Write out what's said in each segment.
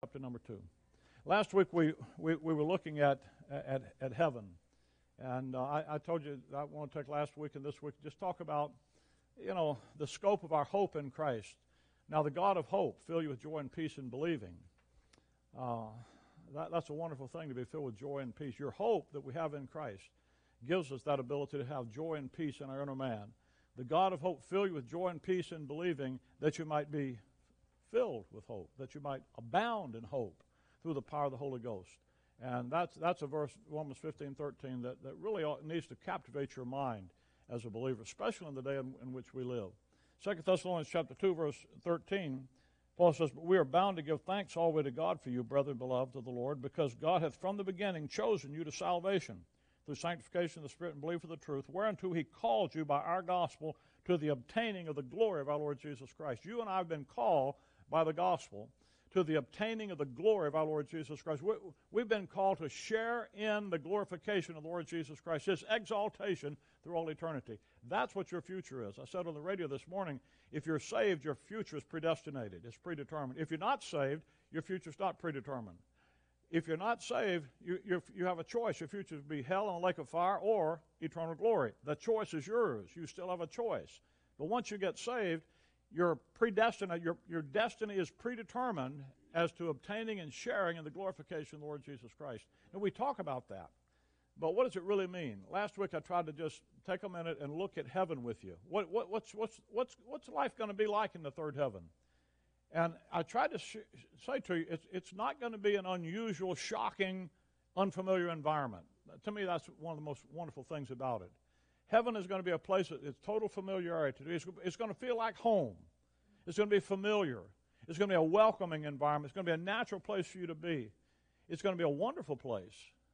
Chapter number 2. Last week we were looking at heaven, and I told you I want to take last week and this week just talk about the scope of our hope in Christ. Now the God of hope fill you with joy and peace in believing. That's a wonderful thing, to be filled with joy and peace. Your hope that we have in Christ gives us that ability to have joy and peace in our inner man. The God of hope fill you with joy and peace in believing, that you might be filled with hope, that you might abound in hope through the power of the Holy Ghost. And that's a verse, Romans 15:13, that really needs to captivate your mind as a believer, especially in the day in which we live. 2 Thessalonians chapter 2, verse 13, Paul says, "But we are bound to give thanks always to God for you, brethren beloved of the Lord, because God hath from the beginning chosen you to salvation, through sanctification of the Spirit and belief of the truth, whereunto he called you by our gospel to the obtaining of the glory of our Lord Jesus Christ." You and I have been called by the gospel to the obtaining of the glory of our Lord Jesus Christ. We've been called to share in the glorification of the Lord Jesus Christ, His exaltation through all eternity. That's what your future is. I said on the radio this morning, if you're saved, your future is predestinated. It's predetermined. If you're not saved, your future's not predetermined. If you're not saved, you have a choice. Your future is to be hell and a lake of fire or eternal glory. The choice is yours. You still have a choice. But once you get saved, you're predestined. Your destiny is predetermined as to obtaining and sharing in the glorification of the Lord Jesus Christ. And we talk about that. But what does it really mean? Last week I tried to just take a minute and look at heaven with you. What's life going to be like in the third heaven? And I tried to say to you, it's not going to be an unusual, shocking, unfamiliar environment. To me, that's one of the most wonderful things about it. Heaven is going to be a place that it's total familiarity. It's going to feel like home. It's going to be familiar. It's going to be a welcoming environment. It's going to be a natural place for you to be. It's going to be a wonderful place,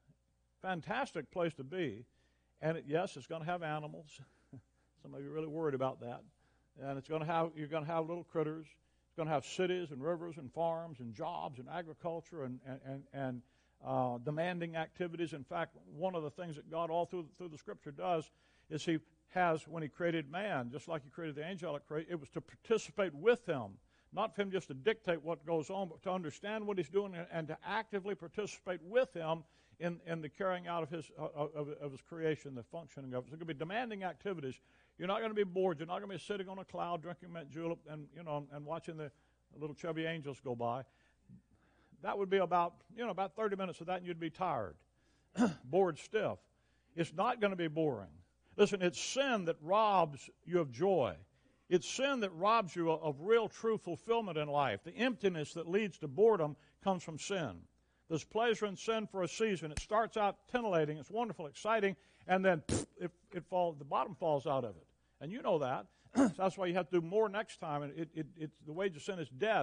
fantastic place to be. And yes, it's going to have animals. Some of you are really worried about that. And you're going to have little critters. It's going to have cities and rivers and farms and jobs and agriculture and demanding activities. In fact, one of the things that God all through the Scripture does is He has, when He created man, just like He created the angelic creation, it was to participate with Him, not for Him just to dictate what goes on, but to understand what He's doing and to actively participate with Him in the carrying out of His creation, the functioning of it. It's going to be demanding activities. You're not going to be bored. You're not going to be sitting on a cloud drinking mint julep and watching the little chubby angels go by. That would be about 30 minutes of that, and you'd be tired, bored stiff. It's not going to be boring. Listen, it's sin that robs you of joy. It's sin that robs you of real, true fulfillment in life. The emptiness that leads to boredom comes from sin. There's pleasure in sin for a season. It starts out titillating. It's wonderful, exciting, and then the bottom falls out of it. And you know that. That's why you have to do more next time. And it's the wage of sin is death.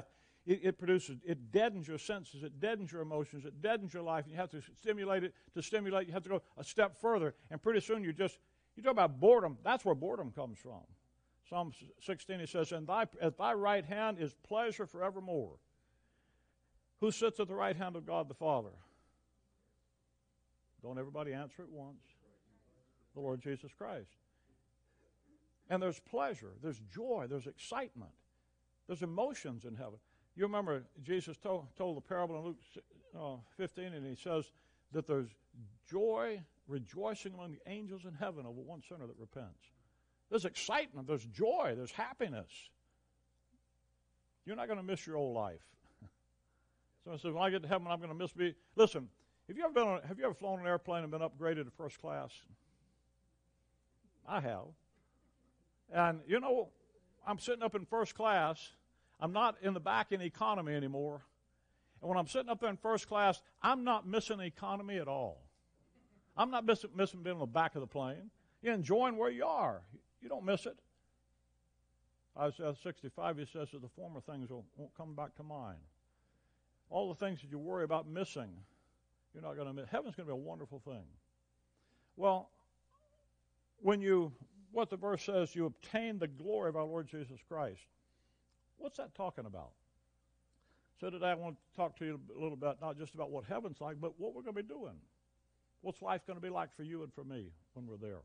It deadens your senses, it deadens your emotions, it deadens your life, and you have to stimulate it. To stimulate, you have to go a step further, and pretty soon you talk about boredom. That's where boredom comes from. Psalm 16, it says, at thy right hand is pleasure forevermore. Who sits at the right hand of God the Father? Don't everybody answer at once. The Lord Jesus Christ. And there's pleasure, there's joy, there's excitement, there's emotions in heaven. You remember Jesus told the parable in Luke 15, and He says that there's joy, rejoicing among the angels in heaven over one sinner that repents. There's excitement, there's joy, there's happiness. You're not going to miss your old life. Someone says, when I get to heaven, I'm going to miss me. Listen, have you ever flown an airplane and been upgraded to first class? I have. And I'm sitting up in first class. I'm not in the back in economy anymore. And when I'm sitting up there in first class, I'm not missing economy at all. I'm not missing being on the back of the plane. You're enjoying where you are. You don't miss it. Isaiah 65, He says that the former things won't come back to mind. All the things that you worry about missing, you're not going to miss. Heaven's going to be a wonderful thing. Well, what the verse says, you obtain the glory of our Lord Jesus Christ. What's that talking about? So today I want to talk to you a little bit, not just about what heaven's like, but what we're going to be doing. What's life going to be like for you and for me when we're there?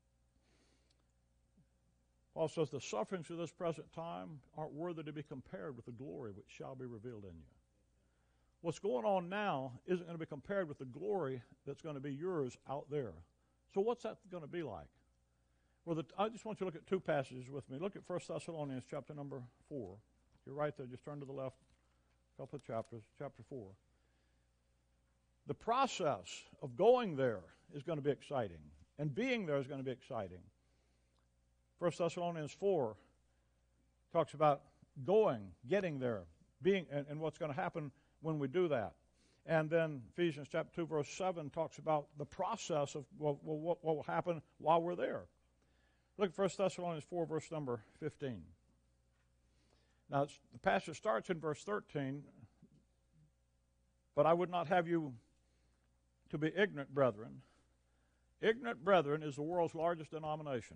Paul says, the sufferings of this present time aren't worthy to be compared with the glory which shall be revealed in you. what's going on now isn't going to be compared with the glory that's going to be yours out there. So what's that going to be like? Well, I just want you to look at two passages with me. Look at 1 Thessalonians chapter number 4. You're right there. Just turn to the left a couple of chapters, chapter 4. The process of going there is going to be exciting, and being there is going to be exciting. 1 Thessalonians 4 talks about going, getting there, being, and what's going to happen when we do that. And then Ephesians chapter 2, verse 7 talks about the process of what will happen while we're there. Look at 1 Thessalonians 4, verse number 15. Now, the passage starts in verse 13, but I would not have you to be ignorant, brethren. Ignorant brethren is the world's largest denomination.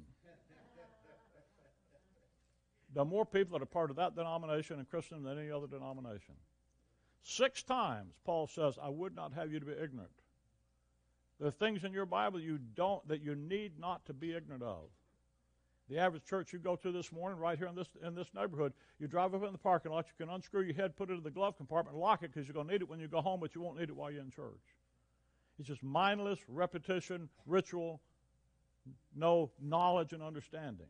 There are more people that are part of that denomination in Christendom than any other denomination. 6 times Paul says, I would not have you to be ignorant. There are things in your Bible that you need not to be ignorant of. The average church you go to this morning, right here in this neighborhood, you drive up in the parking lot, you can unscrew your head, put it in the glove compartment, and lock it because you're going to need it when you go home, but you won't need it while you're in church. It's just mindless repetition, ritual, no knowledge and understanding.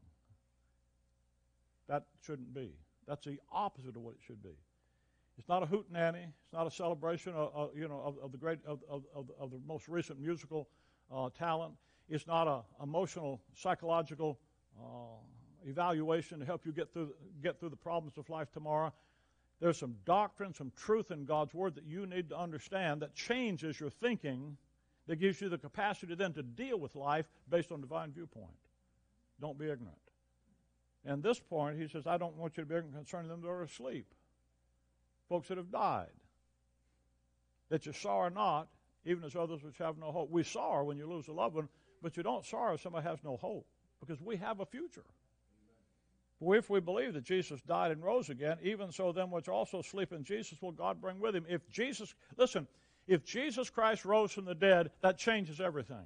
That shouldn't be. That's the opposite of what it should be. It's not a hootenanny. It's not a celebration of the most recent musical talent. It's not an emotional, psychological evaluation to help you get through the problems of life tomorrow. There's some doctrine, some truth in God's Word that you need to understand that changes your thinking, that gives you the capacity then to deal with life based on divine viewpoint. Don't be ignorant. And this point, he says, I don't want you to be ignorant concerning them that are asleep. Folks that have died. That you sorrow not, even as others which have no hope. We sorrow when you lose a loved one, but you don't sorrow if somebody has no hope, because we have a future. For if we believe that Jesus died and rose again, even so them which also sleep in Jesus will God bring with him. If Jesus Christ rose from the dead, that changes everything.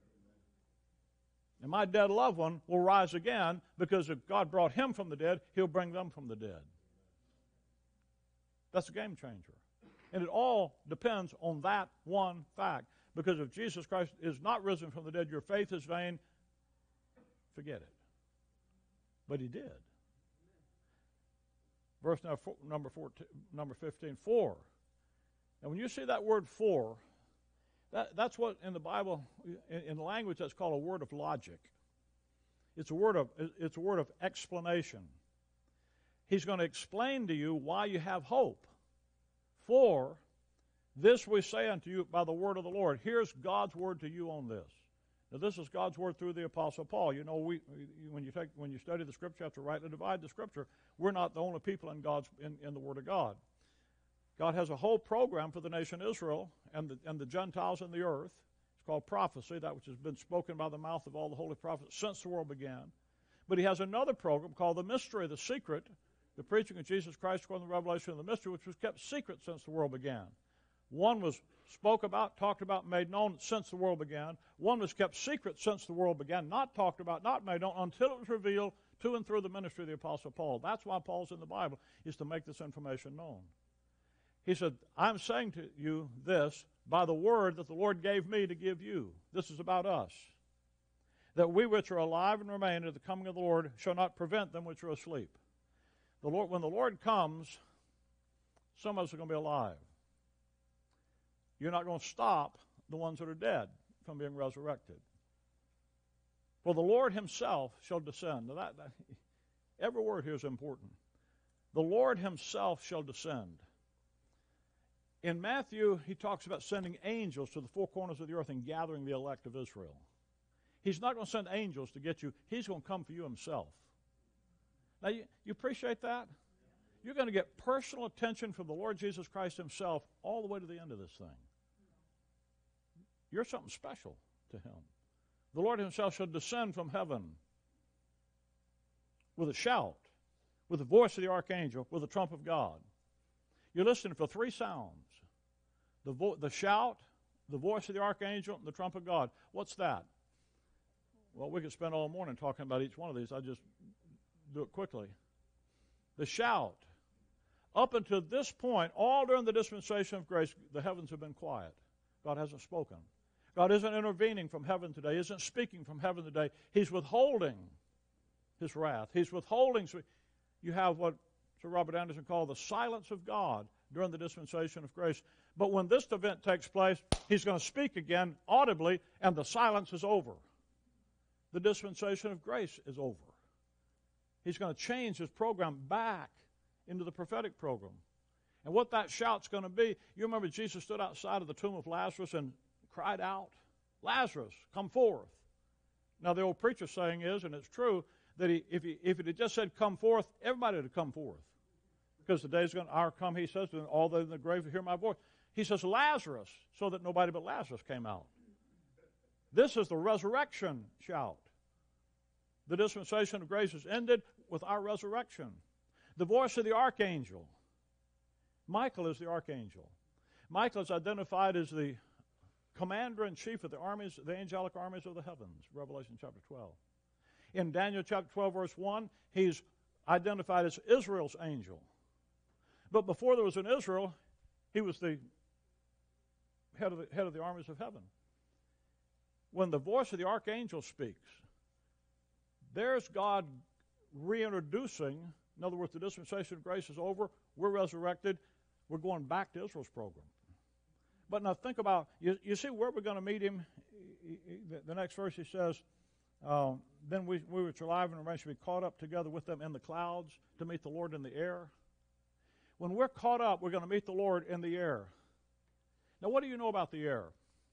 And my dead loved one will rise again, because if God brought him from the dead, he'll bring them from the dead. That's a game changer. And it all depends on that one fact. Because if Jesus Christ is not risen from the dead, your faith is vain. Forget it. But he did. Verse number 15, for. And when you see that word for, that's what in the Bible, in the language, that's called a word of logic. It's a word of explanation. He's going to explain to you why you have hope. For this we say unto you by the word of the Lord. Here's God's word to you on this. Now, this is God's word through the Apostle Paul. You know, when you study the Scripture, you have to rightly divide the Scripture. We're not the only people in the Word of God. God has a whole program for the nation Israel and the Gentiles in the earth. It's called prophecy, that which has been spoken by the mouth of all the holy prophets since the world began. But he has another program called the mystery, the secret, the preaching of Jesus Christ according to the revelation of the mystery, which was kept secret since the world began. One was spoke about, talked about, made known since the world began. One was kept secret since the world began, not talked about, not made known, until it was revealed to and through the ministry of the Apostle Paul. That's why Paul's in the Bible, is to make this information known. He said, I'm saying to you this by the word that the Lord gave me to give you. This is about us. That we which are alive and remain at the coming of the Lord shall not prevent them which are asleep. When the Lord comes, some of us are going to be alive. You're not going to stop the ones that are dead from being resurrected. For the Lord himself shall descend. Now every word here is important. The Lord himself shall descend. In Matthew, he talks about sending angels to the four corners of the earth and gathering the elect of Israel. He's not going to send angels to get you. He's going to come for you himself. Now, you appreciate that? You're going to get personal attention from the Lord Jesus Christ himself all the way to the end of this thing. You're something special to him. The Lord himself shall descend from heaven with a shout, with the voice of the archangel, with the trump of God. You're listening for 3 sounds. The shout, the voice of the archangel, and the trump of God. What's that? Well, we could spend all morning talking about each one of these. I'll just do it quickly. The shout. Up until this point, all during the dispensation of grace, the heavens have been quiet. God hasn't spoken. God isn't intervening from heaven today, isn't speaking from heaven today. He's withholding his wrath. He's withholding. You have what Sir Robert Anderson called the silence of God during the dispensation of grace. But when this event takes place, he's going to speak again audibly, and the silence is over. The dispensation of grace is over. He's going to change his program back into the prophetic program. And what that shout's going to be, you remember Jesus stood outside of the tomb of Lazarus and cried out, "Lazarus, come forth." Now the old preacher saying is, and it's true, that if it had just said come forth, everybody would have come forth. Because the day's going to hour come, he says, to all those in the grave will hear my voice. He says, Lazarus, so that nobody but Lazarus came out. This is the resurrection shout. The dispensation of grace is ended with our resurrection. The voice of the archangel. Michael is the archangel. Michael is identified as the commander-in-chief of the armies, the angelic armies of the heavens, Revelation chapter 12. In Daniel chapter 12, verse 1, he's identified as Israel's angel. But before there was an Israel, he was the head of the armies of heaven. When the voice of the archangel speaks, there's God reintroducing. In other words, the dispensation of grace is over. We're resurrected. We're going back to Israel's program. But now think about, you see where we're going to meet him? The next verse he says, then we which are alive and remain shall be caught up together with them in the clouds to meet the Lord in the air. When we're caught up, we're going to meet the Lord in the air. Now, what do you know about the air?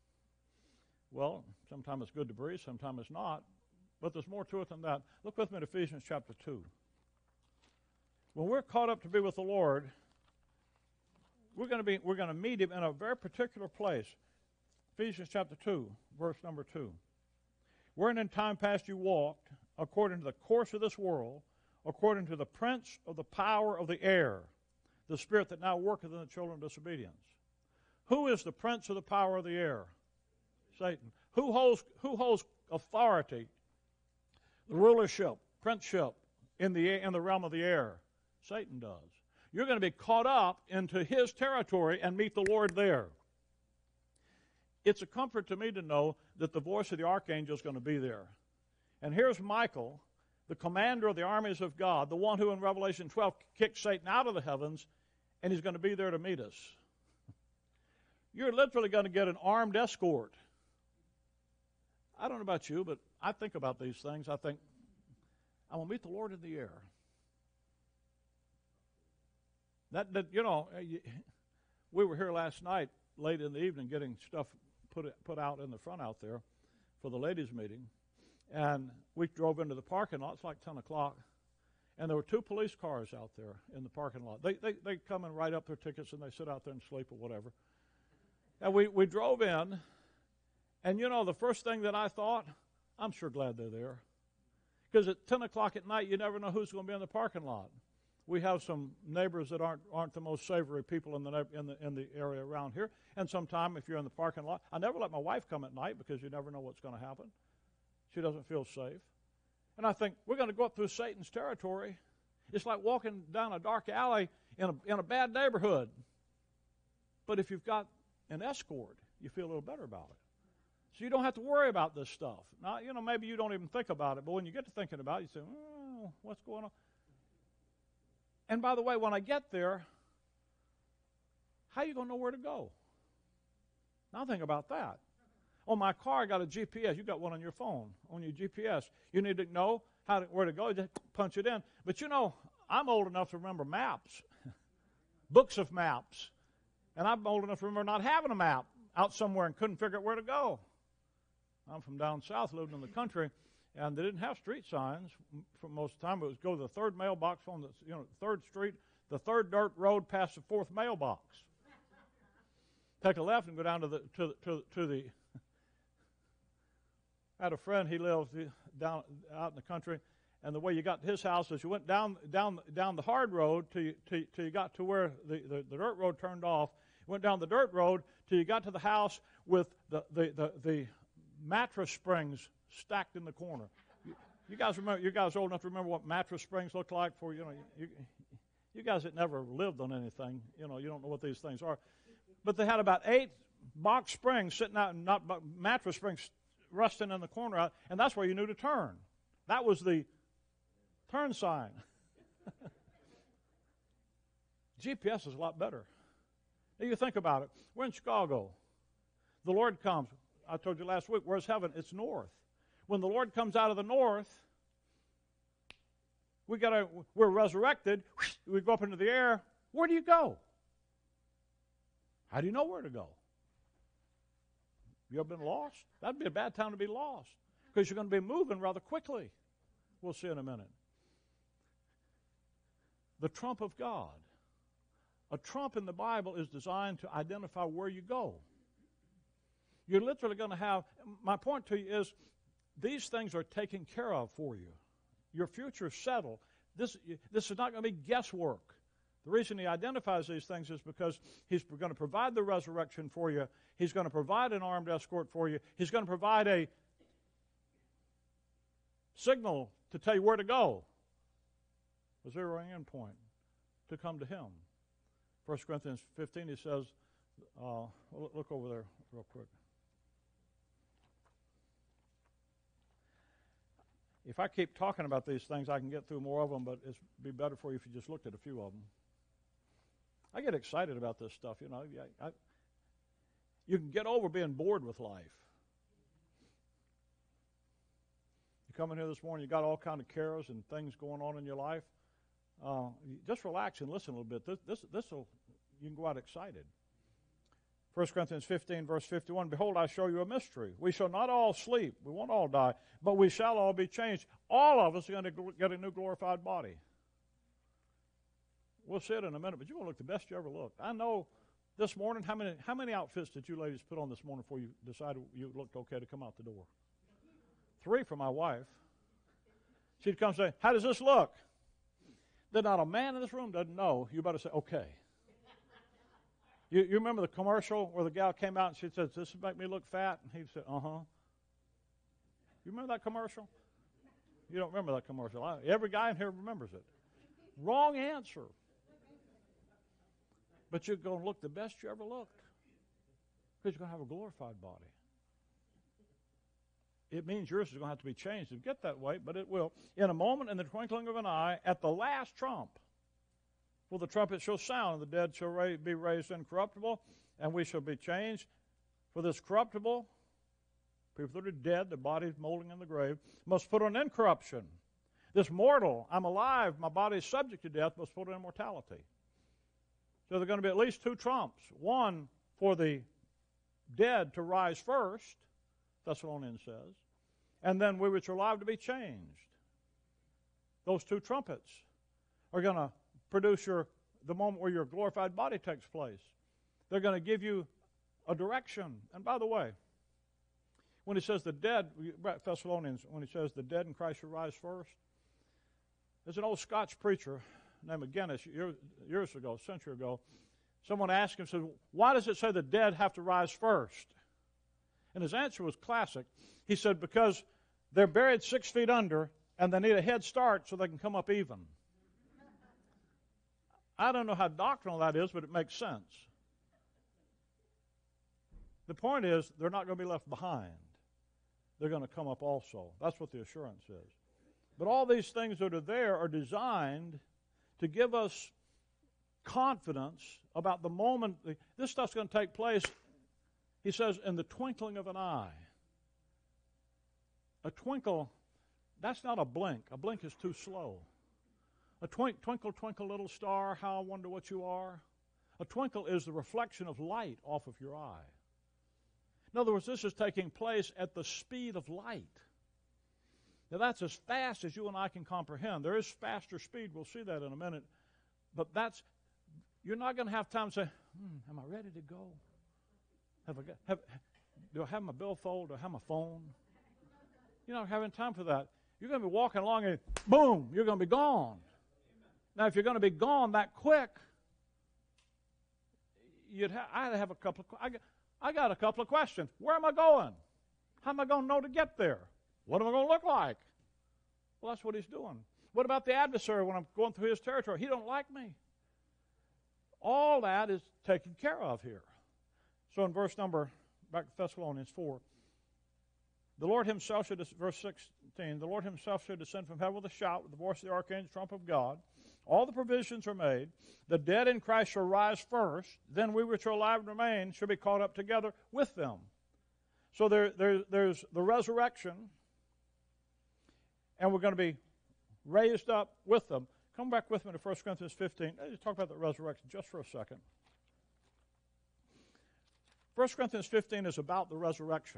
Well, sometimes it's good to breathe, sometimes it's not. But there's more to it than that. Look with me at Ephesians chapter 2. When we're caught up to be with the Lord, we're going to meet him in a very particular place. Ephesians chapter 2, verse number 2. Wherein in time past you walked, according to the course of this world, according to the prince of the power of the air, the spirit that now worketh in the children of disobedience. Who is the prince of the power of the air? Satan. Who holds authority, the rulership, princeship in the realm of the air? Satan does. You're going to be caught up into his territory and meet the Lord there. It's a comfort to me to know that the voice of the archangel is going to be there. And here's Michael, the commander of the armies of God, the one who in Revelation 12 kicked Satan out of the heavens, and he's going to be there to meet us. You're literally going to get an armed escort. I don't know about you, but I think about these things. I think, I'm going to meet the Lord in the air. We were here last night, late in the evening, getting stuff put out in the front out there for the ladies' meeting. And we drove into the parking lot. It's like 10 o'clock. And there were 2 police cars out there in the parking lot. They come and write up their tickets, and they sit out there and sleep or whatever. And we drove in, and the first thing that I thought, I'm sure glad they're there. Because at 10 o'clock at night, you never know who's going to be in the parking lot. We have some neighbors that aren't the most savory people in the area around here. And sometime if you're in the parking lot, I never let my wife come at night because you never know what's going to happen. She doesn't feel safe. And I think we're going to go up through Satan's territory. It's like walking down a dark alley in a bad neighborhood. But if you've got an escort, you feel a little better about it. So you don't have to worry about this stuff. Now, maybe you don't even think about it, but when you get to thinking about it, you say, what's going on? And by the way, when I get there, how are you going to know where to go? Now think about that. On my car, I got a GPS. You got one on your phone, on your GPS. You need to know where to go. Just punch it in. But I'm old enough to remember maps, books of maps. And I'm old enough to remember not having a map out somewhere and couldn't figure out where to go. I'm from down south, lived in the country, and they didn't have street signs for most of the time. It was go to the 3rd mailbox on the 3rd street, the 3rd dirt road past the 4th mailbox. Take a left and go down to the. I had a friend. He lived down out in the country, and the way you got to his house is you went down the hard road till you got to where the dirt road turned off. You went down the dirt road till you got to the house with the mattress springs stacked in the corner. You guys remember? You guys old enough to remember what mattress springs looked like? You guys that never lived on anything, you don't know what these things are. But they had about 8 box springs sitting out, not mattress springs rusting in the corner out, and that's where you knew to turn. That was the turn sign. GPS is a lot better. Now you think about it. We're in Chicago. The Lord comes. I told you last week, where's heaven? It's north. When the Lord comes out of the north, we're resurrected. We go up into the air. Where do you go? How do you know where to go? You ever been lost? That'd be a bad time to be lost because you're going to be moving rather quickly. We'll see in a minute. The trump of God. A trump in the Bible is designed to identify where you go. You're literally going to have, my point to you is, these things are taken care of for you. Your future is settled. This is not going to be guesswork. The reason he identifies these things is because he's going to provide the resurrection for you. He's going to provide an armed escort for you. He's going to provide a signal to tell you where to go. A zeroing in point to come to him. 1 Corinthians 15, he says, look over there real quick. If I keep talking about these things, I can get through more of them, but it'd be better for you if you just looked at a few of them. I get excited about this stuff, you can get over being bored with life. You come in here this morning, you got all kind of cares and things going on in your life. Just relax and listen a little bit. This'll you can go out excited. 1 Corinthians 15, verse 51, behold, I show you a mystery. We shall not all sleep. We won't all die, but we shall all be changed. All of us are going to get a new glorified body. We'll see it in a minute, but you're going to look the best you ever looked. I know this morning, how many outfits did you ladies put on this morning before you decided you looked okay to come out the door? 3 for my wife. She'd come and say, how does this look? Then not a man in this room doesn't know. You better say, okay. You remember the commercial where the gal came out and she said, does this make me look fat? And he said, uh-huh. You remember that commercial? You don't remember that commercial. Every guy in here remembers it. Wrong answer. But you're going to look the best you ever looked because you're going to have a glorified body. It means yours is going to have to be changed to get that way, but it will. In a moment, in the twinkling of an eye, at the last trump, well, the trumpet shall sound, and the dead shall be raised incorruptible, and we shall be changed. For this corruptible, people that are dead, the bodies molding in the grave, must put on incorruption. This mortal, I'm alive, my body is subject to death, must put on immortality. So there are going to be at least 2 trumps. One for the dead to rise first, Thessalonians says, and then we which are alive to be changed. Those 2 trumpets are going to produce the moment where your glorified body takes place. They're going to give you a direction. And by the way, when he says the dead, Thessalonians, when he says the dead in Christ shall rise first, there's an old Scotch preacher named McGinnis years ago, a century ago. Someone asked him, said, why does it say the dead have to rise first? And his answer was classic. He said, because they're buried 6 feet under, and they need a head start so they can come up even. I don't know how doctrinal that is, but it makes sense. The point is, they're not going to be left behind. They're going to come up also. That's what the assurance is. But all these things that are there are designed to give us confidence about the moment. This stuff's going to take place, he says, in the twinkling of an eye. A twinkle, that's not a blink. A blink is too slow. A twinkle, twinkle, little star, how I wonder what you are. A twinkle is the reflection of light off of your eye. In other words, this is taking place at the speed of light. Now, that's as fast as you and I can comprehend. There is faster speed. We'll see that in a minute. But you're not going to have time to say, am I ready to go? Do I have my billfold? Do I have my phone? You're not having time for that. You're going to be walking along and boom, you're going to be gone. Now, if you're going to be gone that quick, I got a couple of questions. Where am I going? How am I going to know to get there? What am I going to look like? Well, that's what he's doing. What about the adversary when I'm going through his territory? He don't like me. All that is taken care of here. So in verse number, back to Thessalonians 4, the Lord himself should, verse 16, the Lord himself should descend from heaven with a shout, with the voice of the archangel, trump of God. All the provisions are made. The dead in Christ shall rise first. Then we which are alive and remain shall be caught up together with them. So there's the resurrection, and we're going to be raised up with them. Come back with me to 1 Corinthians 15. Let's talk about the resurrection just for a second. 1 Corinthians 15 is about the resurrection.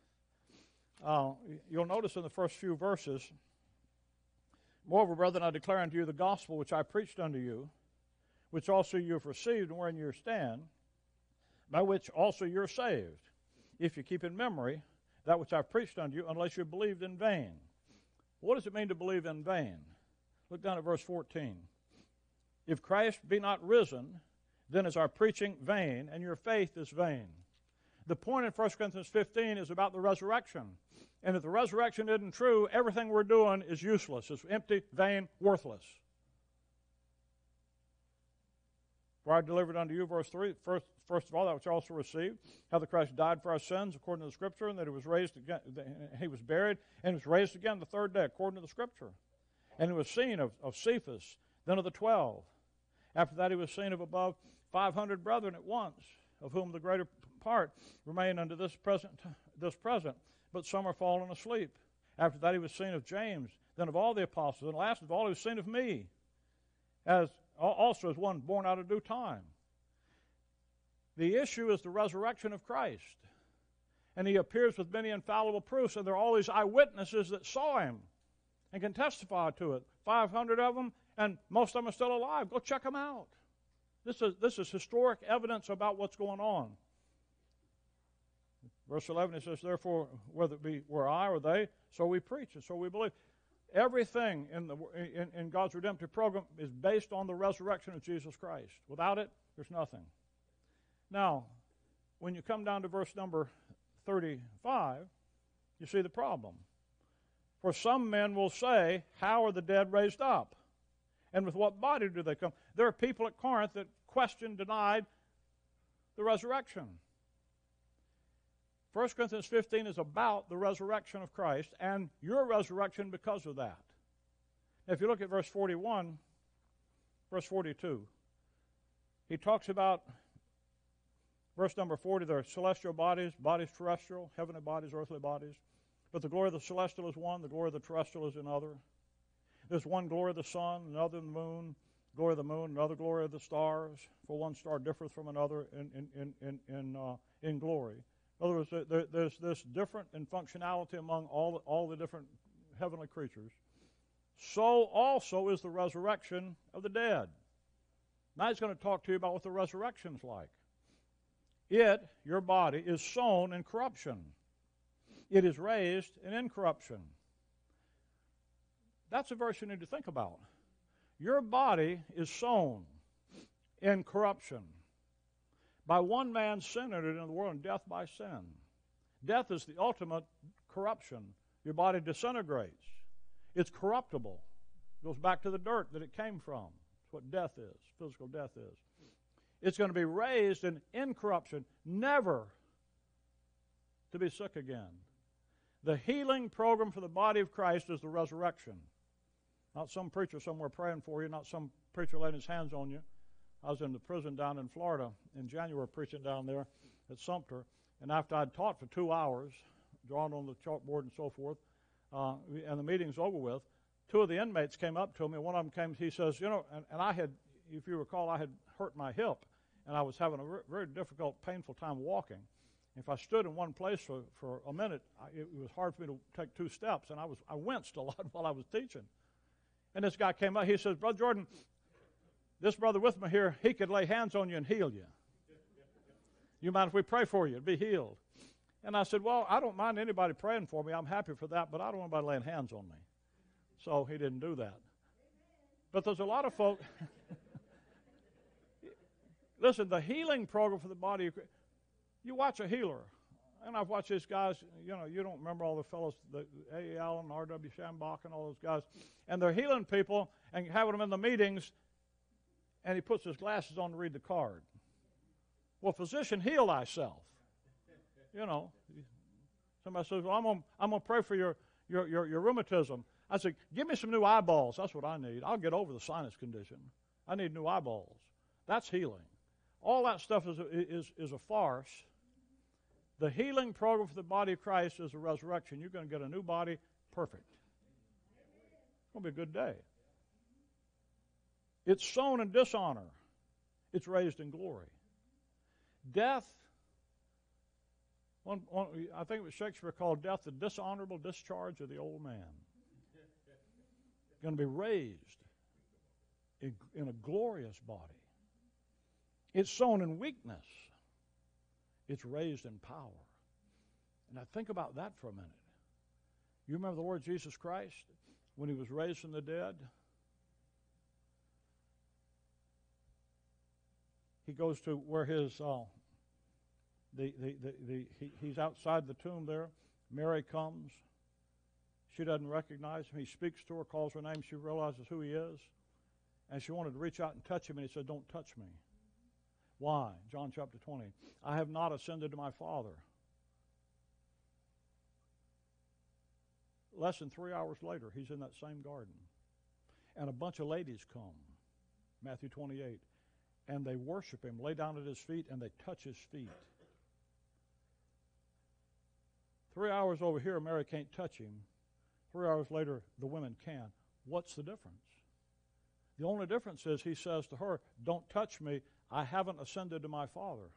You'll notice in the first few verses, moreover, brethren, I declare unto you the gospel which I preached unto you, which also you have received, and wherein you stand, by which also you're saved, if you keep in memory that which I preached unto you, unless you believed in vain. What does it mean to believe in vain? Look down at verse 14. If Christ be not risen, then is our preaching vain, and your faith is vain. The point in 1 Corinthians 15 is about the resurrection. And if the resurrection isn't true, everything we're doing is useless. It's empty, vain, worthless. For I delivered unto you, verse 3, first of all, that which I also received, how that Christ died for our sins, according to the Scripture, and that he was raised again, he was buried, and was raised again the third day, according to the Scripture. And he was seen of Cephas, then of the 12. After that he was seen of above 500 brethren at once, of whom the greater part remain unto this present, but some are fallen asleep. After that he was seen of James, then of all the apostles, and last of all he was seen of me, as also as one born out of due time. The issue is the resurrection of Christ. And he appears with many infallible proofs, and there are all these eyewitnesses that saw him and can testify to it. 500 of them, and most of them are still alive. Go check them out. This is historic evidence about what's going on. Verse 11, it says, therefore, whether it be were I or they, so we preach and so we believe. Everything in God's redemptive program is based on the resurrection of Jesus Christ. Without it, there's nothing. Now, when you come down to verse number 35, you see the problem. For some men will say, how are the dead raised up? And with what body do they come? There are people at Corinth that denied the resurrection. 1 Corinthians 15 is about the resurrection of Christ and your resurrection because of that. Now, if you look at verse 41, verse 42, he talks about, verse number 40, there are celestial bodies, bodies terrestrial, heavenly bodies, earthly bodies. But the glory of the celestial is one, the glory of the terrestrial is another. There's one glory of the sun, another of the moon, glory of the moon, another glory of the stars. For one star differeth from another in glory. In other words, there's this different in functionality among all the different heavenly creatures. So also is the resurrection of the dead. Now he's going to talk to you about what the resurrection's like. Your body, is sown in corruption. It is raised in incorruption. That's a verse you need to think about. Your body is sown in corruption. By one man's sin entered into the world, and death by sin. Death is the ultimate corruption. Your body disintegrates. It's corruptible. It goes back to the dirt that it came from. That's what death is, physical death is. It's going to be raised in incorruption, never to be sick again. The healing program for the body of Christ is the resurrection. Not some preacher somewhere praying for you, not some preacher laying his hands on you. I was in the prison down in Florida in January preaching down there at Sumter, and after I'd taught for 2 hours, drawn on the chalkboard and so forth, and the meeting's over with, 2 of the inmates came up to me, and one of them came, he says, and I had, if you recall, I had hurt my hip, and I was having a very difficult, painful time walking. If I stood in one place for a minute, it was hard for me to take 2 steps, and I winced a lot while I was teaching. And this guy came up, he says, Brother Jordan, this brother with me here, he could lay hands on you and heal you. You mind if we pray for you and be healed? And I said, well, I don't mind anybody praying for me. I'm happy for that, but I don't want anybody laying hands on me. So he didn't do that. But there's a lot of folk. Listen, the healing program for the body, you watch a healer. And I've watched these guys, you don't remember all the fellows, A. Allen, R.W. Shambach, and all those guys. And they're healing people and having them in the meetings. and he puts his glasses on to read the card. Well, physician, heal thyself. You know, somebody says, well, I'm gonna pray for your rheumatism. I said, give me some new eyeballs. That's what I need. I'll get over the sinus condition. I need new eyeballs. That's healing. All that stuff is a farce. The healing program for the body of Christ is a resurrection. You're going to get a new body, perfect. It's going to be a good day. It's sown in dishonor. It's raised in glory. Death, I think it was Shakespeare called death the dishonorable discharge of the old man. Going to be raised in a glorious body. It's sown in weakness. It's raised in power. Now think about that for a minute. You remember the Lord Jesus Christ when he was raised from the dead? He goes to where his he's outside the tomb there. Mary comes. She doesn't recognize him. He speaks to her, calls her name. She realizes who he is. And she wanted to reach out and touch him, and he said, don't touch me. Why? John chapter 20. I have not ascended to my Father. Less than 3 hours later, he's in that same garden. And a bunch of ladies come, Matthew 28, and they worship him, lay down at his feet, and they touch his feet. 3 hours over here, Mary can't touch him. 3 hours later, the women can. What's the difference? The only difference is he says to her, don't touch me. I haven't ascended to my Father.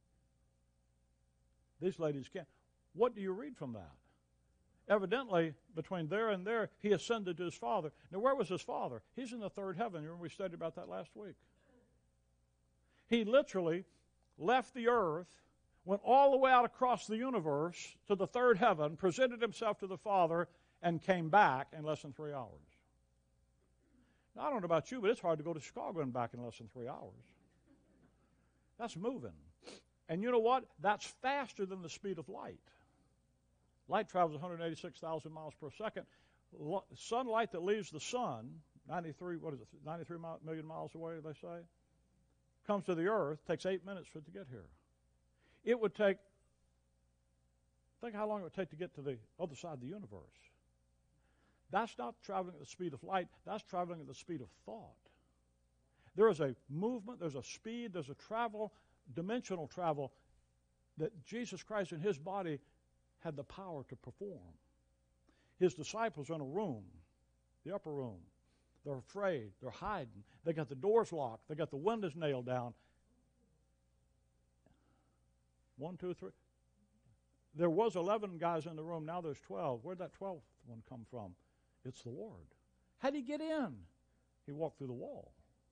These ladies can't. What do you read from that? Evidently, between there and there, he ascended to his Father. Now, where was his Father? He's in the third heaven. You remember we studied about that last week. He literally left the earth, went all the way out across the universe to the third heaven, presented himself to the Father, and came back in less than 3 hours. Now, I don't know about you, but it's hard to go to Chicago and back in less than 3 hours. That's moving. And you know what? That's faster than the speed of light. Light travels 186,000 miles per second. Sunlight that leaves the sun, 93 million miles away, they say, comes to the earth, takes 8 minutes for it to get here. It would take, think how long it would take to get to the other side of the universe. That's not traveling at the speed of light. That's traveling at the speed of thought. There is a movement, there's a speed, there's a travel, dimensional travel that Jesus Christ in his body had the power to perform. His disciples are in a room, the upper room. They're afraid. They're hiding. They got the doors locked. They got the windows nailed down. 1, 2, 3. There was 11 guys in the room. Now there's 12. Where'd that 12th one come from? It's the Lord. How'd he get in? He walked through the wall.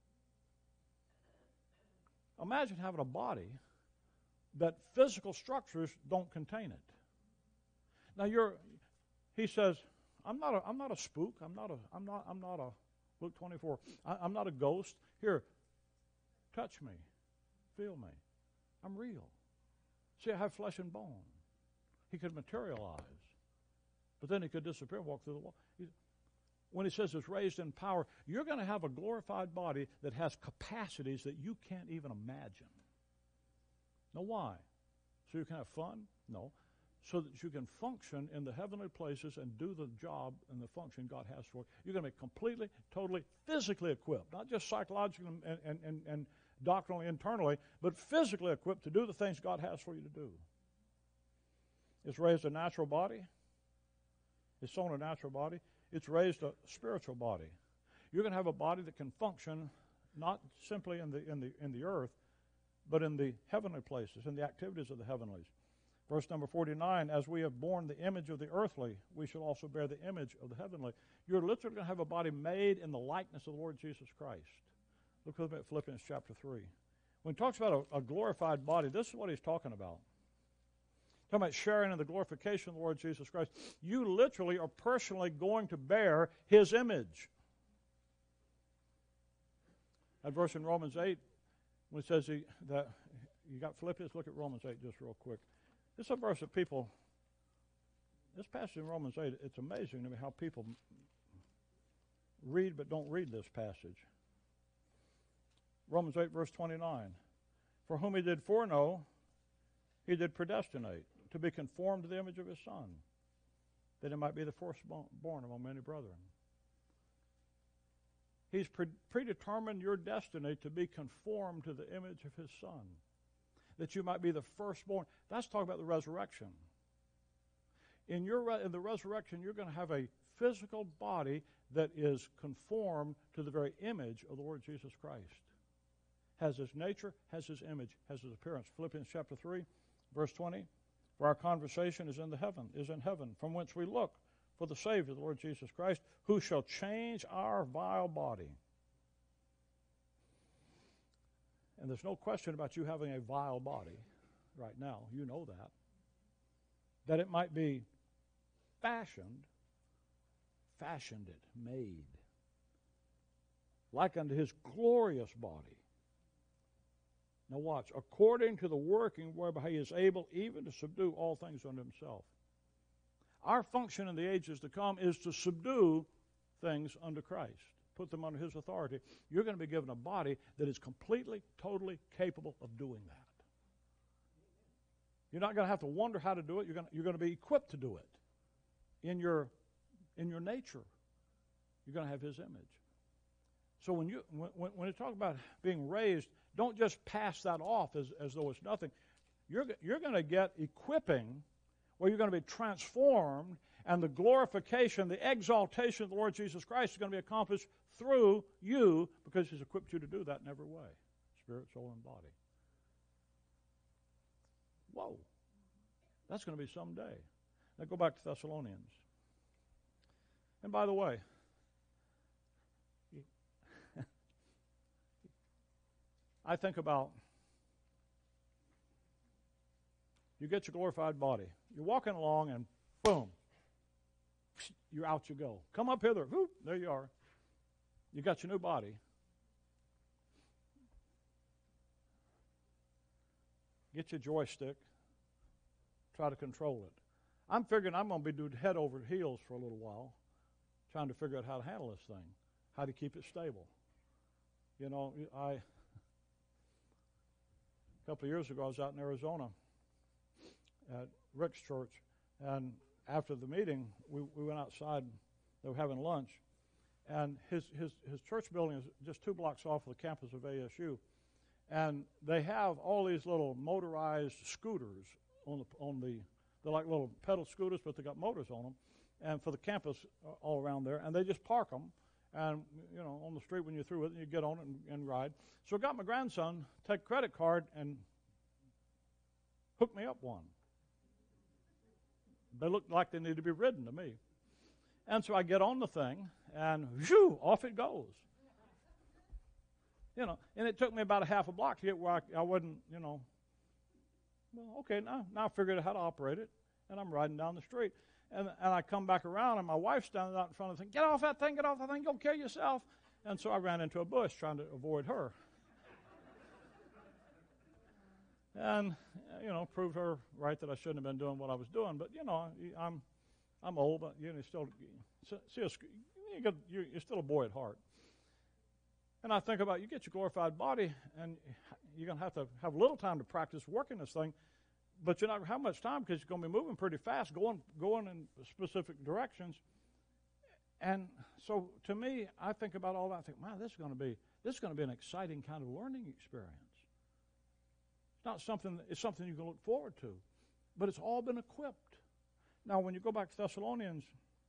Imagine having a body that physical structures don't contain it. Now he says, I'm not a spook. I'm not a Luke 24. I'm not a ghost. Here, touch me, feel me. I'm real. See, I have flesh and bone. He could materialize, but then he could disappear and walk through the wall. When he says it's raised in power, you're going to have a glorified body that has capacities that you can't even imagine. Now, why? So you can have fun? No. So that you can function in the heavenly places and do the job and the function God has for you. You're going to be completely, totally, physically equipped, not just psychologically and doctrinally, internally, but physically equipped to do the things God has for you to do. It's raised a natural body. It's sown a natural body. It's raised a spiritual body. You're going to have a body that can function not simply in the earth, but in the heavenly places, in the activities of the heavenlies. Verse number 49, as we have borne the image of the earthly, we shall also bear the image of the heavenly. You're literally going to have a body made in the likeness of the Lord Jesus Christ. Look with me at Philippians chapter 3. When he talks about a glorified body, this is what he's talking about. Talking about sharing in the glorification of the Lord Jesus Christ. You literally are personally going to bear his image. That verse in Romans 8, when it says that you got Philippians, look at Romans 8 just real quick. This is a verse that this passage in Romans 8, it's amazing to me how people read but don't read this passage. Romans 8, verse 29. For whom he did foreknow, he did predestinate to be conformed to the image of his Son, that it might be the firstborn among many brethren. He's predetermined your destiny to be conformed to the image of his Son, that you might be the firstborn. That's talking about the resurrection. In the resurrection, you're going to have a physical body that is conformed to the very image of the Lord Jesus Christ. Has his nature, has his image, has his appearance. Philippians chapter 3, verse 20. For our conversation is in heaven, from whence we look for the Savior, the Lord Jesus Christ, who shall change our vile body. And there's no question about you having a vile body right now. You know that. That it might be fashioned it, made, like unto his glorious body. Now watch, according to the working whereby he is able even to subdue all things unto himself. Our function in the ages to come is to subdue things unto Christ, put them under his authority. You're going to be given a body that is completely, totally capable of doing that. You're not going to have to wonder how to do it. You're going to be equipped to do it in your nature. You're going to have his image. So when you talk about being raised, don't just pass that off as though it's nothing. You're going to get equipping where you're going to be transformed, and the glorification, the exaltation of the Lord Jesus Christ is going to be accomplished through you because he's equipped you to do that in every way, spirit, soul, and body. Whoa. That's going to be someday. Now go back to Thessalonians. And by the way, I think about, you get your glorified body. You're walking along and boom, you're out you go. Come up hither. Whoop, there you are. You got your new body. Get your joystick. Try to control it. I'm figuring I'm going to be doing head over heels for a little while, trying to figure out how to handle this thing, how to keep it stable. You know, a couple of years ago, I was out in Arizona at Rick's church, and after the meeting, we went outside. They were having lunch, and his church building is just 2 blocks off of the campus of ASU, and they have all these little motorized scooters they're like little pedal scooters, but they got motors on them, and for the campus all around there, and they just park them, and on the street when you're through with it, you get on it and ride. So I got my grandson take a credit card and hook me up one. They looked like they need to be ridden to me. And so I get on the thing, and whew, off it goes. And it took me about a half a block to get where I wouldn't, well, okay, now I figured out how to operate it, and I'm riding down the street. And I come back around, and my wife's standing out in front of the thing. Get off that thing, you'll kill yourself. And so I ran into a bush trying to avoid her. And, proved her right that I shouldn't have been doing what I was doing. But, I'm old, but, you're still a boy at heart. And I think about, you get your glorified body, and you're going to have a little time to practice working this thing, but you're not going to have much time because you're going to be moving pretty fast, going in specific directions. And so, to me, I think about all that. I think, man, this is going to be an exciting kind of learning experience. It's something you can look forward to, but it's all been equipped. Now, when you go back to Thessalonians,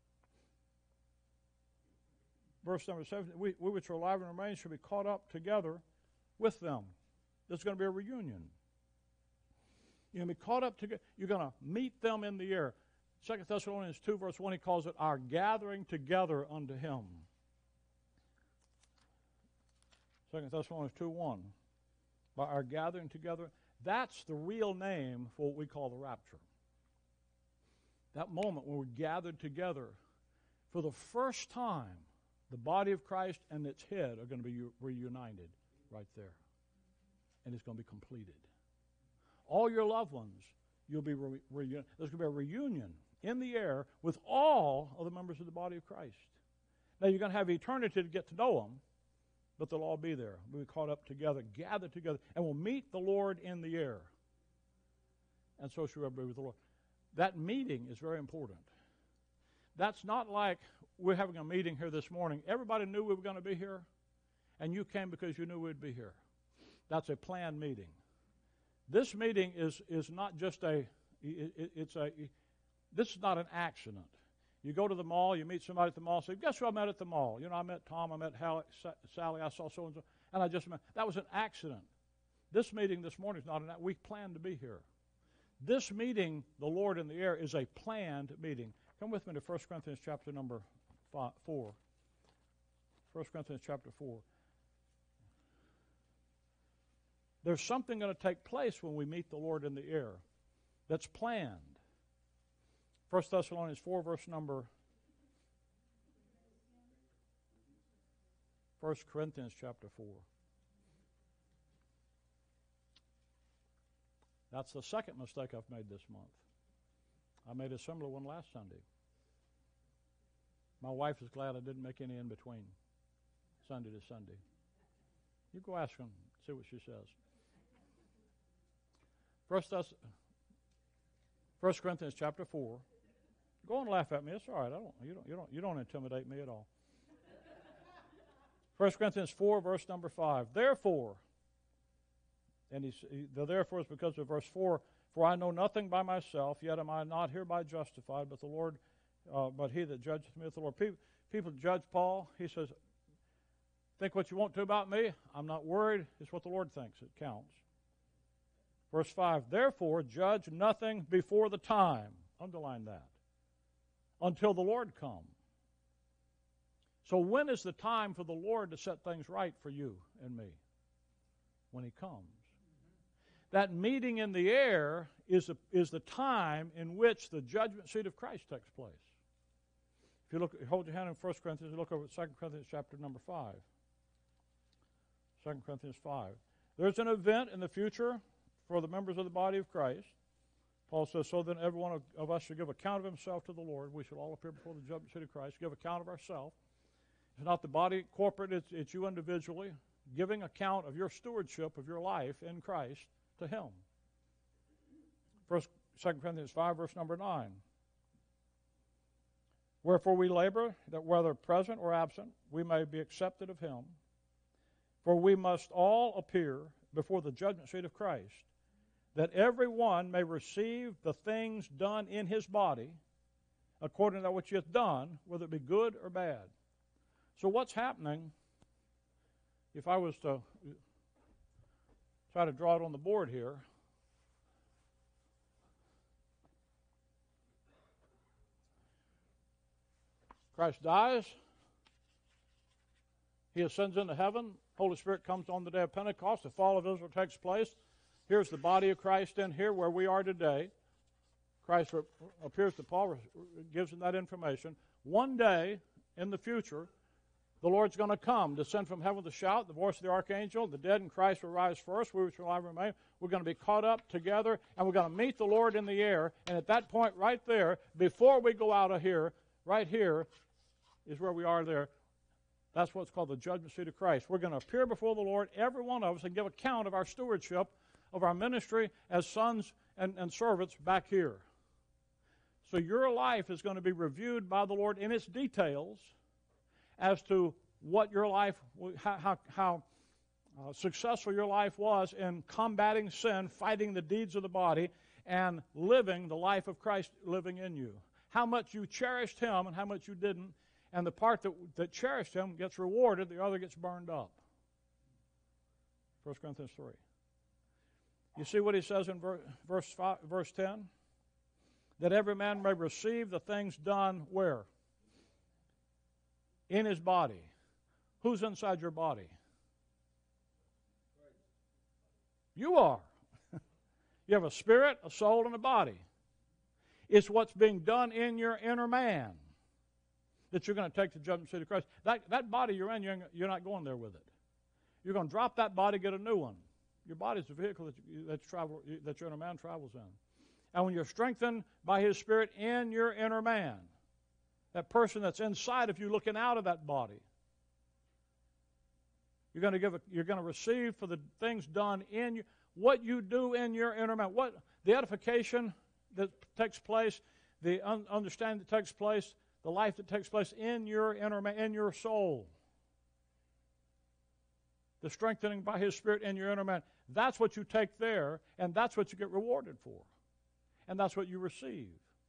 verse number 7, we which are alive and remain shall be caught up together with them. There's going to be a reunion. You're going to be caught up together. You're going to meet them in the air. 2 Thessalonians 2, verse 1, he calls it our gathering together unto him. 2 Thessalonians 2:1. By our gathering together, that's the real name for what we call the rapture. That moment when we're gathered together for the first time, the body of Christ and its head are going to be reunited right there. And it's going to be completed. All your loved ones, you'll be there's going to be a reunion in the air with all of the members of the body of Christ. Now, you're going to have eternity to get to know them, but they'll all be there. We'll be caught up together, gathered together, and we'll meet the Lord in the air. And so shall we be with the Lord. That meeting is very important. That's not like we're having a meeting here this morning. Everybody knew we were going to be here, and you came because you knew we'd be here. That's a planned meeting. This meeting is not just this is not an accident. You go to the mall, you meet somebody at the mall, say, guess who I met at the mall? You know, I met Tom, I met Sally, I saw so-and-so, and I just met. That was an accident. This meeting this morning is not an accident. We planned to be here. This meeting, the Lord in the air, is a planned meeting. Come with me to 1 Corinthians chapter number 4. 1 Corinthians chapter 4. There's something going to take place when we meet the Lord in the air that's planned. 1 Thessalonians 4, verse number 1 Corinthians chapter 4. That's the second mistake I've made this month. I made a similar one last Sunday. My wife is glad I didn't make any in between Sunday to Sunday. You go ask her and see what she says. 1 Corinthians chapter 4. Go and laugh at me. It's all right. You don't intimidate me at all. 1 Corinthians 4, verse number 5. Therefore, and the therefore is because of verse 4. For I know nothing by myself, yet am I not hereby justified, but the Lord, but He that judgeth me is the Lord. People judge Paul. He says, think what you want to about me. I'm not worried. It's what the Lord thinks. It counts. Verse 5. Therefore, judge nothing before the time. Underline that. Until the Lord come. So when is the time for the Lord to set things right for you and me? When He comes. That meeting in the air is the time in which the judgment seat of Christ takes place. If you hold your hand in 1 Corinthians, look over at 2 Corinthians chapter number 5. 2 Corinthians 5. There's an event in the future for the members of the body of Christ. Paul says, so then every one of us should give account of himself to the Lord. We should all appear before the judgment seat of Christ, give account of ourselves. It's not the body corporate, it's you individually, giving account of your stewardship of your life in Christ to Him. 2 Corinthians 5, verse number 9. Wherefore we labor, that whether present or absent, we may be accepted of Him. For we must all appear before the judgment seat of Christ, that every one may receive the things done in his body, according to that which he hath done, whether it be good or bad. So what's happening, if I was to try to draw it on the board here, Christ dies, He ascends into heaven, Holy Spirit comes on the day of Pentecost, the fall of Israel takes place. Here's the body of Christ in here where we are today. Christ appears to Paul, gives him that information. One day in the future, the Lord's going to come, descend from heaven with a shout, the voice of the archangel. The dead in Christ will rise first, we which will alive remain. We're going to be caught up together, and we're going to meet the Lord in the air. And at that point right there, before we go out of here, right here is where we are there. That's what's called the judgment seat of Christ. We're going to appear before the Lord, every one of us, and give account of our stewardship, of our ministry as sons and servants back here. So your life is going to be reviewed by the Lord in its details as to what your life, how successful your life was in combating sin, fighting the deeds of the body, and living the life of Christ living in you. How much you cherished Him and how much you didn't. And the part that cherished Him gets rewarded, the other gets burned up. 1 Corinthians 3. You see what he says in verse 10? That every man may receive the things done where? In his body. Who's inside your body? You are. You have a spirit, a soul, and a body. It's what's being done in your inner man that you're going to take to judgment seat of Christ. That body you're in, you're not going there with it. You're going to drop that body, get a new one. Your body's the vehicle that your inner man travels in. And when you're strengthened by His Spirit in your inner man, that person that's inside of you looking out of that body, You're going to receive for the things done in you, what you do in your inner man, what the edification that takes place, the understanding that takes place, the life that takes place in your inner man, in your soul. The strengthening by His Spirit in your inner man. That's what you take there, and that's what you get rewarded for. And that's what you receive.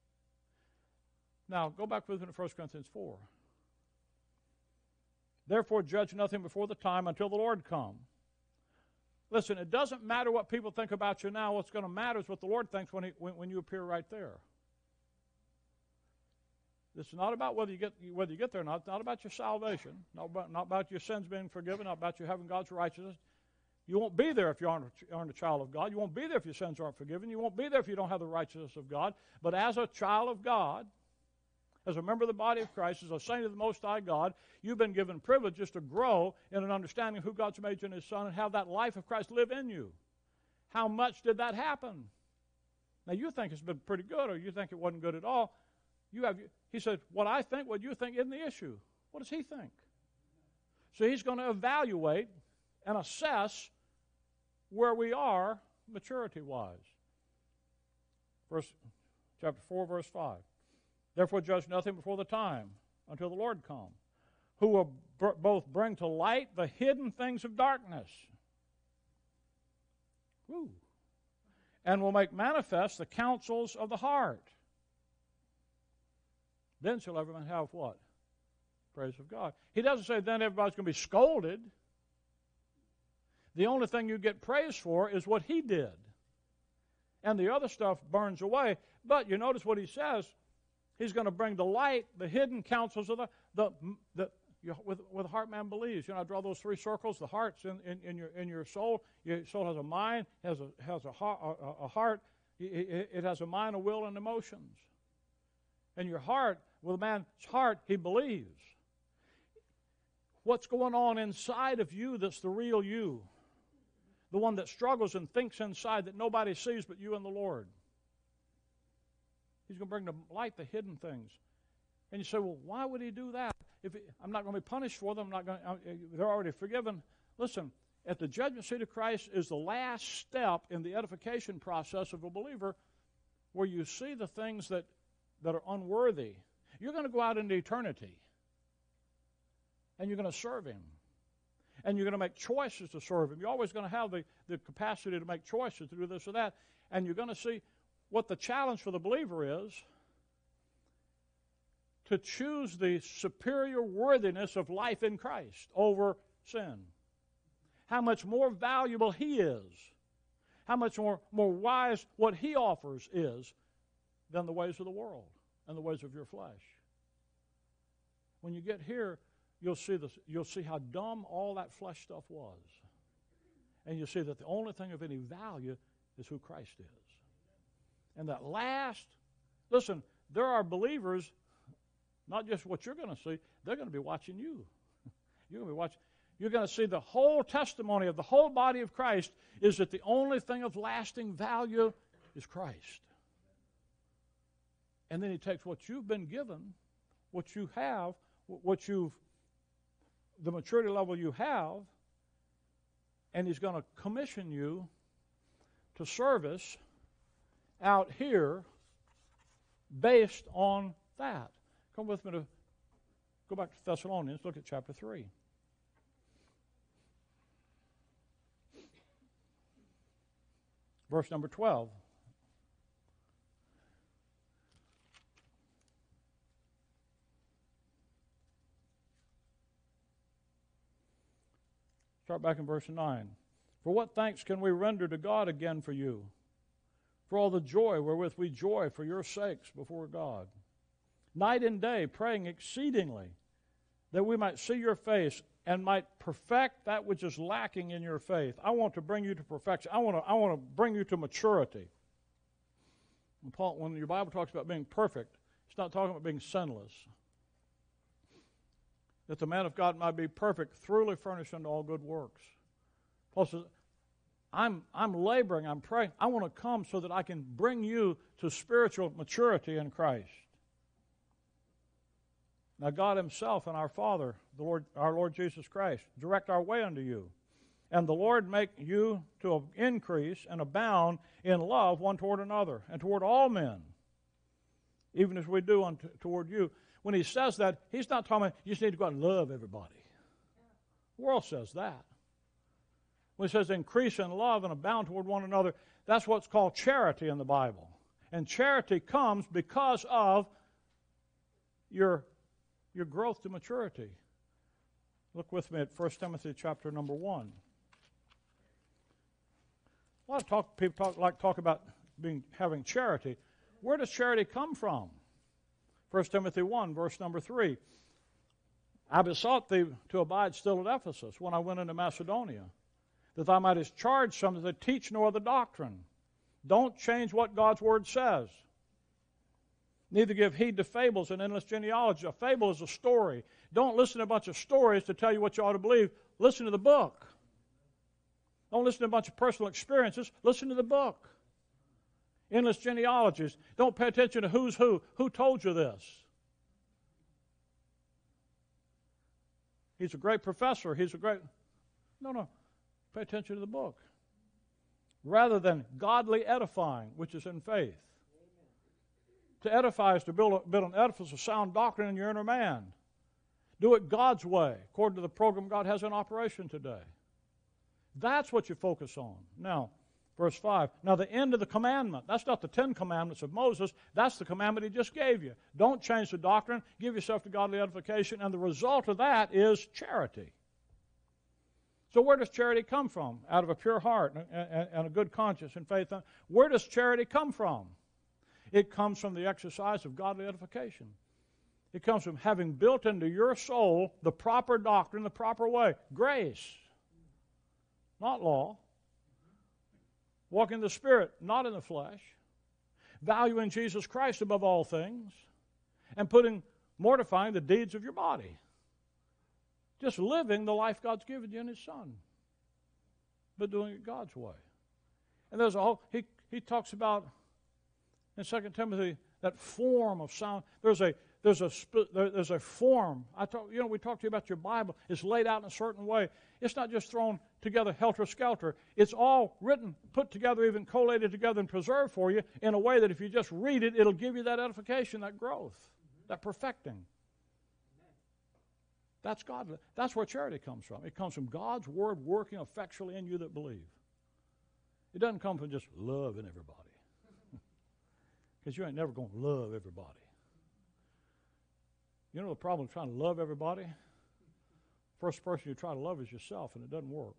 Now, go back with me to 1 Corinthians 4. Therefore, judge nothing before the time until the Lord come. Listen, it doesn't matter what people think about you now. What's going to matter is what the Lord thinks when you appear right there. This is not about whether you get there or not. It's not about your salvation. Not about your sins being forgiven. Not about you having God's righteousness. You won't be there if you aren't a child of God. You won't be there if your sins aren't forgiven. You won't be there if you don't have the righteousness of God. But as a child of God, as a member of the body of Christ, as a saint of the Most High God, you've been given privileges to grow in an understanding of who God's made you in His Son and have that life of Christ live in you. How much did that happen? Now, you think it's been pretty good, or you think it wasn't good at all. He said, what I think, what you think isn't the issue. What does He think? So He's going to evaluate and assess where we are maturity-wise. Chapter 4, verse 5. Therefore judge nothing before the time, until the Lord come, who will both bring to light the hidden things of darkness, and will make manifest the counsels of the heart. Then shall everyone have what? Praise of God. He doesn't say then everybody's going to be scolded. The only thing you get praise for is what He did. And the other stuff burns away. But you notice what He says. He's going to bring to light the hidden counsels of with the heart man believes. You know, I draw those three circles. The heart's in your soul. Your soul has a mind, has a heart. It has a mind, a will, and emotions. And your heart, with a man's heart, he believes. What's going on inside of you that's the real you? The one that struggles and thinks inside that nobody sees but you and the Lord. He's going to bring to light the hidden things. And you say, well, why would He do that? I'm not going to be punished for them. They're already forgiven. Listen, at the judgment seat of Christ is the last step in the edification process of a believer, where you see the things that are unworthy. You're going to go out into eternity, and you're going to serve Him. And you're going to make choices to serve Him. You're always going to have the capacity to make choices to do this or that. And you're going to see what the challenge for the believer is: to choose the superior worthiness of life in Christ over sin. How much more valuable He is, how much more wise what He offers is than the ways of the world and the ways of your flesh. When you get here, you'll see how dumb all that flesh stuff was. And you'll see that the only thing of any value is who Christ is. And that listen, there are believers, not just what you're going to see, they're going to be watching you. You're going to see the whole testimony of the whole body of Christ is that the only thing of lasting value is Christ. And then He takes what you've been given, what you have, the maturity level you have, and He's going to commission you to service out here based on that. Come with me to go back to Thessalonians, look at chapter 3. Verse number 12. Start back in verse 9. For what thanks can we render to God again for you, for all the joy wherewith we joy for your sakes before God, night and day praying exceedingly, that we might see your face and might perfect that which is lacking in your faith. I want to bring you to perfection. I want to bring you to maturity. When your Bible talks about being perfect, it's not talking about being sinless. That the man of God might be perfect, thoroughly furnished unto all good works. Paul says, I'm laboring, I'm praying. I want to come so that I can bring you to spiritual maturity in Christ. Now God himself and our Father, our Lord Jesus Christ, direct our way unto you. And the Lord make you to increase and abound in love one toward another and toward all men, even as we do toward you. When he says that, he's not talking about you just need to go out and love everybody. The world says that. When he says increase in love and abound toward one another, that's what's called charity in the Bible. And charity comes because of your growth to maturity. Look with me at 1 Timothy chapter number 1. A lot of people talk about having charity. Where does charity come from? 1 Timothy 1, verse number 3. I besought thee to abide still at Ephesus when I went into Macedonia, that thou mightest charge some that teach no other doctrine. Don't change what God's Word says. Neither give heed to fables and endless genealogy. A fable is a story. Don't listen to a bunch of stories to tell you what you ought to believe. Listen to the book. Don't listen to a bunch of personal experiences. Listen to the book. Endless genealogies. Don't pay attention to who's who. Who told you this? He's a great professor. No. Pay attention to the book. Rather than godly edifying, which is in faith. To edify is to build an edifice of sound doctrine in your inner man. Do it God's way, according to the program God has in operation today. That's what you focus on. Now, verse 5. Now the end of the commandment. That's not the 10 commandments of Moses. That's the commandment he just gave you. Don't change the doctrine. Give yourself to godly edification. And the result of that is charity. So where does charity come from? Out of a pure heart and a good conscience and faith. Where does charity come from? It comes from the exercise of godly edification. It comes from having built into your soul the proper doctrine, the proper way. Grace, not law. Walk in the Spirit, not in the flesh. Valuing Jesus Christ above all things. And mortifying the deeds of your body. Just living the life God's given you in His Son. But doing it God's way. And there's he talks about in 2 Timothy that form of sound. There's a form. We talked to you about your Bible. It's laid out in a certain way. It's not just thrown together helter-skelter. It's all written, put together, even collated together and preserved for you in a way that if you just read it, it'll give you that edification, that growth, that perfecting. That's godly. That's where charity comes from. It comes from God's Word working effectually in you that believe. It doesn't come from just loving everybody. Because you ain't never going to love everybody. You know the problem with trying to love everybody? First person you try to love is yourself, and it doesn't work.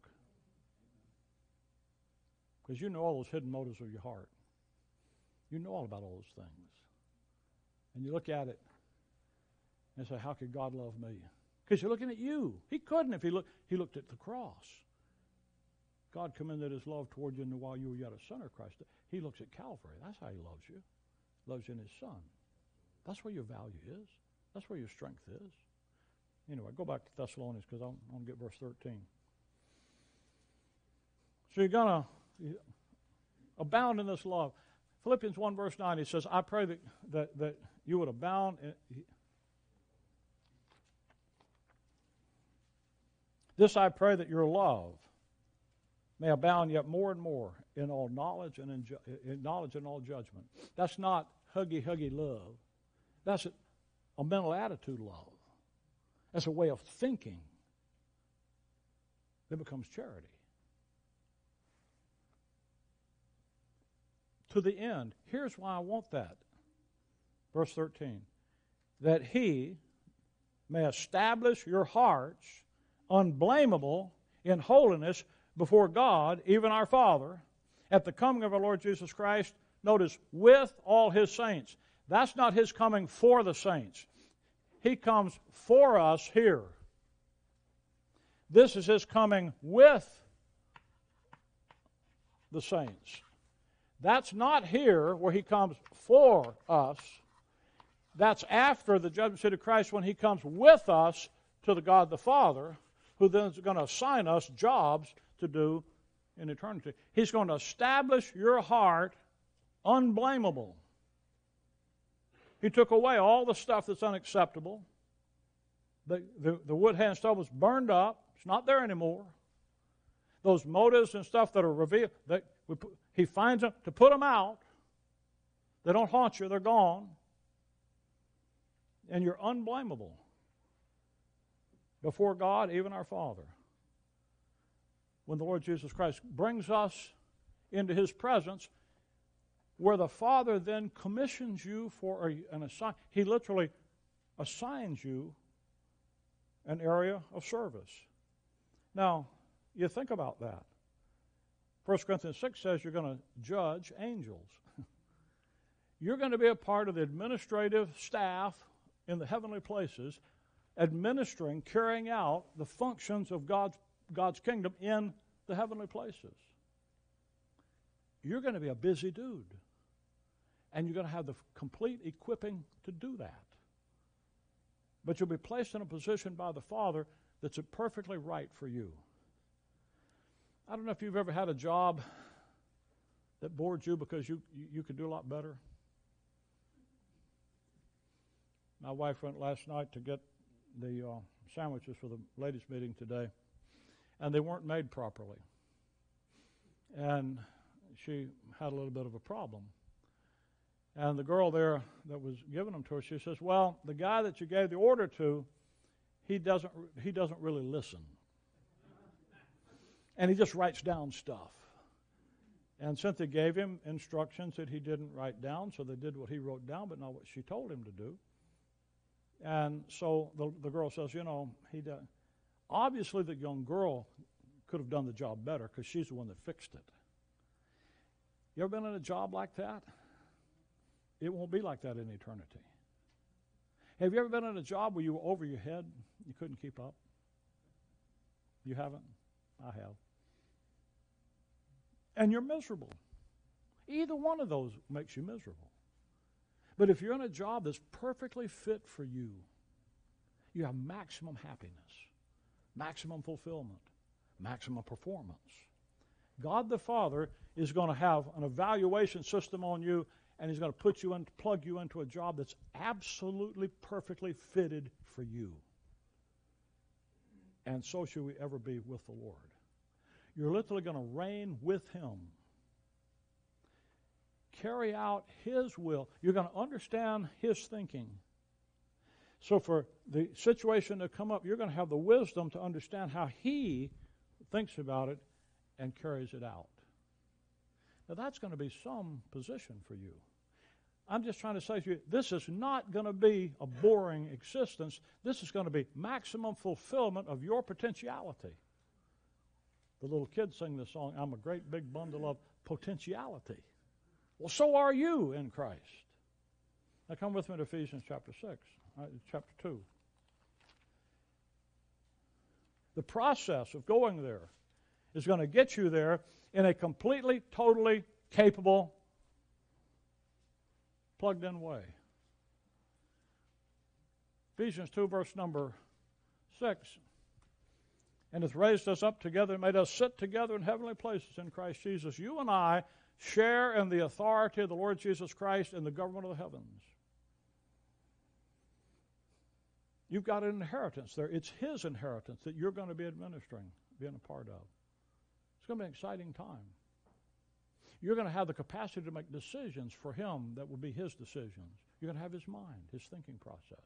Because you know all those hidden motives of your heart. You know all about all those things. And you look at it and say, how could God love me? Because you're looking at you. He couldn't if he looked at the cross. God commended His love toward you while you were yet a sinner, Christ. He looks at Calvary. That's how He loves you. He loves you in His Son. That's where your value is. That's where your strength is. Anyway, go back to Thessalonians because I'm going to get verse 13. So you're going to abound in this love. Philippians 1 verse 9, he says, I pray that you would abound. This I pray that your love may abound yet more and more in all knowledge and in knowledge and all judgment. That's not huggy love. That's a mental attitude love. That's a way of thinking that becomes charity. To the end, here's why I want that. Verse 13. That He may establish your hearts unblameable in holiness before God, even our Father, at the coming of our Lord Jesus Christ, notice, with all His saints. That's not His coming for the saints. He comes for us here. This is His coming with the saints. That's not here where He comes for us. That's after the judgment seat of Christ when He comes with us to the God the Father, who then is going to assign us jobs to do in eternity. He's going to establish your heart unblameable. He took away all the stuff that's unacceptable. The wood hand stove was burned up. It's not there anymore. Those motives and stuff that are revealed, he finds them to put them out. They don't haunt you. They're gone. And you're unblameable before God, even our Father. When the Lord Jesus Christ brings us into His presence, where the Father then commissions you for an assignment. He literally assigns you an area of service. Now, you think about that. 1 Corinthians 6 says you're going to judge angels. You're going to be a part of the administrative staff in the heavenly places, administering, carrying out the functions of God's kingdom in the heavenly places. You're going to be a busy dude. And you're going to have the complete equipping to do that. But you'll be placed in a position by the Father that's perfectly right for you. I don't know if you've ever had a job that bored you because you could do a lot better. My wife went last night to get the sandwiches for the ladies' meeting today, and they weren't made properly. And she had a little bit of a problem. And the girl there that was giving them to her, she says, well, the guy that you gave the order to, he doesn't really listen. And he just writes down stuff. And Cynthia gave him instructions that he didn't write down, so they did what he wrote down, but not what she told him to do. And so the girl says, obviously the young girl could have done the job better because she's the one that fixed it. You ever been in a job like that? It won't be like that in eternity. Have you ever been in a job where you were over your head? You couldn't keep up? You haven't? I have. And you're miserable. Either one of those makes you miserable. But if you're in a job that's perfectly fit for you, you have maximum happiness, maximum fulfillment, maximum performance. God the Father is going to have an evaluation system on you, and He's going to plug you into a job that's absolutely perfectly fitted for you. And so should we ever be with the Lord. You're literally going to reign with Him. Carry out His will. You're going to understand His thinking. So for the situation to come up, you're going to have the wisdom to understand how He thinks about it and carries it out. Now that's going to be some position for you. I'm just trying to say to you, this is not going to be a boring existence. This is going to be maximum fulfillment of your potentiality. The little kids sing this song, I'm a great big bundle of potentiality. Well, so are you in Christ. Now come with me to Ephesians chapter 6, chapter 2. The process of going there is going to get you there in a completely, totally capable, plugged-in way. Ephesians 2, verse number 6. And hath raised us up together and made us sit together in heavenly places in Christ Jesus. You and I share in the authority of the Lord Jesus Christ in the government of the heavens. You've got an inheritance there. It's His inheritance that you're going to be administering, being a part of. It's going to be an exciting time. You're going to have the capacity to make decisions for Him that will be His decisions. You're going to have His mind, His thinking process.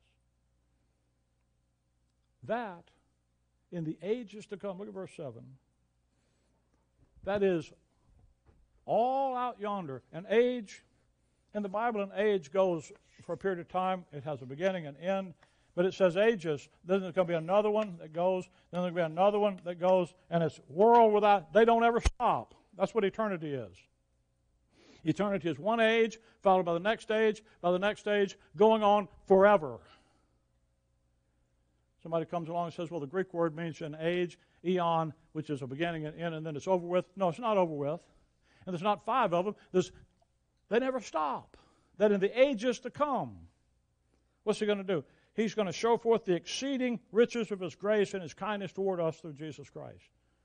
That, in the ages to come, look at verse 7, that is all out yonder. An age, in the Bible, an age goes for a period of time. It has a beginning and end. But it says ages. Then there's going to be another one that goes. Then there's going to be another one that goes. And it's world without, they don't ever stop. That's what eternity is. Eternity is one age, followed by the next stage, going on forever. Somebody comes along and says, well, the Greek word means an age, eon, which is a beginning and end, and then it's over with. No, it's not over with. And there's not 5 of them. They never stop. That in the ages to come, what's He going to do? He's going to show forth the exceeding riches of His grace and His kindness toward us through Jesus Christ.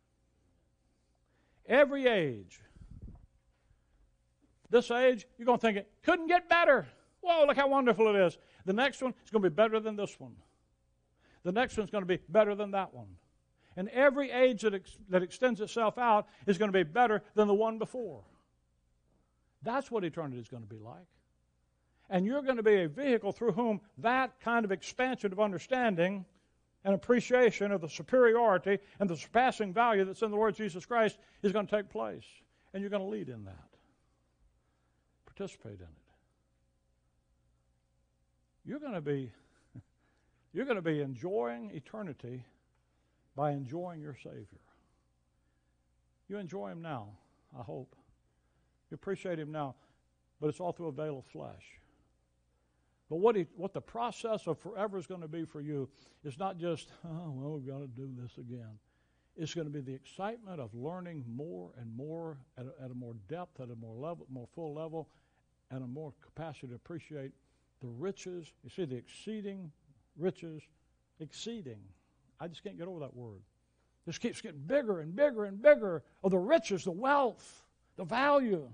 Every age. This age, you're going to think it couldn't get better. Whoa, look how wonderful it is. The next one is going to be better than this one. the next one's going to be better than that one. And every age that extends itself out is going to be better than the one before. That's what eternity is going to be like. And you're going to be a vehicle through whom that kind of expansion of understanding and appreciation of the superiority and the surpassing value that's in the Lord Jesus Christ is going to take place. And you're going to lead in that. Participate in it. You're going to be enjoying eternity by enjoying your Savior. You enjoy Him now, I hope. You appreciate Him now, but it's all through a veil of flesh. But what the process of forever is going to be for you is not just, we've got to do this again. It's going to be the excitement of learning more and more at a more depth, at a more level, more full level, and a more capacity to appreciate the riches. You see, the exceeding riches, exceeding. I just can't get over that word. This keeps getting bigger and bigger and bigger of the riches, the wealth, the value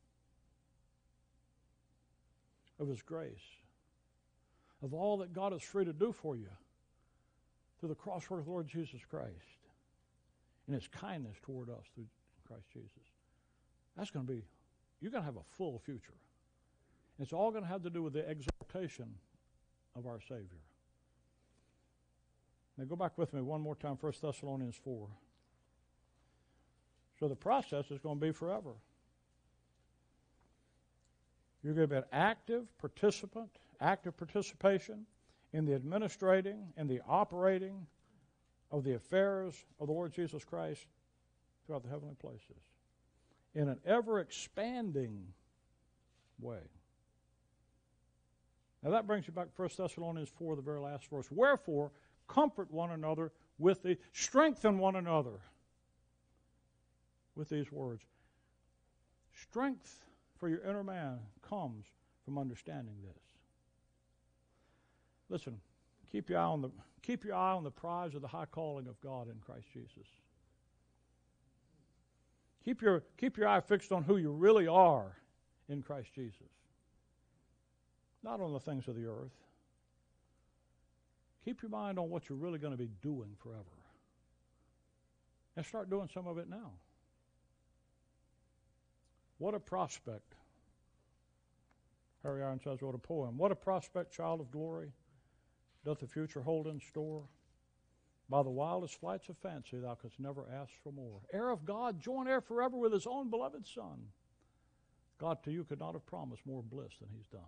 of His grace, of all that God is free to do for you through the cross work of the Lord Jesus Christ and His kindness toward us through Christ Jesus. That's going to be, you're going to have a full future. It's all going to have to do with the exaltation of our Savior. Now go back with me one more time, 1 Thessalonians 4. So the process is going to be forever. You're going to be an active participant, active participation in the administrating and the operating of the affairs of the Lord Jesus Christ throughout the heavenly places in an ever-expanding way. Now that brings you back to 1 Thessalonians 4, the very last verse. Wherefore, comfort one another with the, strengthen one another with these words. Strength for your inner man comes from understanding this. Listen, keep your eye on the prize of the high calling of God in Christ Jesus. Keep your eye fixed on who you really are in Christ Jesus. Not on the things of the earth. Keep your mind on what you're really going to be doing forever. And start doing some of it now. What a prospect. Harry Ironside wrote a poem. What a prospect, child of glory, doth the future hold in store. By the wildest flights of fancy thou couldst never ask for more. Heir of God, joint heir forever with His own beloved Son. God to you could not have promised more bliss than He's done.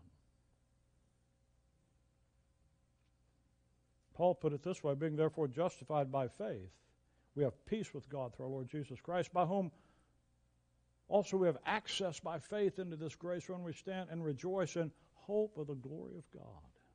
Paul put it this way, being therefore justified by faith, we have peace with God through our Lord Jesus Christ, by whom also we have access by faith into this grace wherein we stand and rejoice in hope of the glory of God.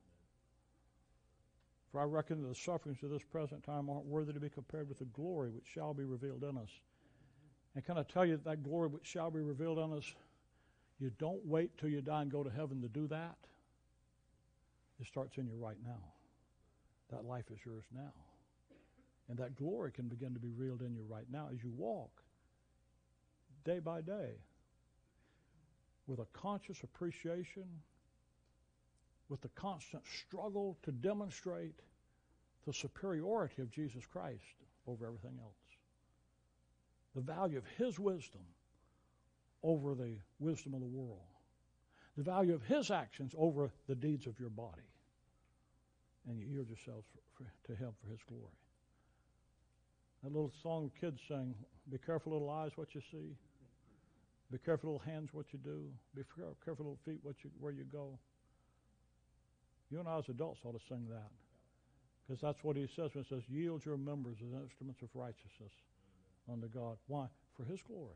For I reckon that the sufferings of this present time aren't worthy to be compared with the glory which shall be revealed in us. And can I tell you that glory which shall be revealed in us, you don't wait till you die and go to heaven to do that. It starts in you right now. That life is yours now. And that glory can begin to be revealed in you right now as you walk day by day with a conscious appreciation, with the constant struggle to demonstrate the superiority of Jesus Christ over everything else. The value of His wisdom over the wisdom of the world. The value of His actions over the deeds of your body. And you yield yourselves to Him for His glory. That little song kids sing, be careful little eyes what you see. Be careful little hands what you do. Be careful little feet where you go. You and I as adults ought to sing that. Because that's what He says when He says, yield your members as instruments of righteousness unto God. Why? For His glory.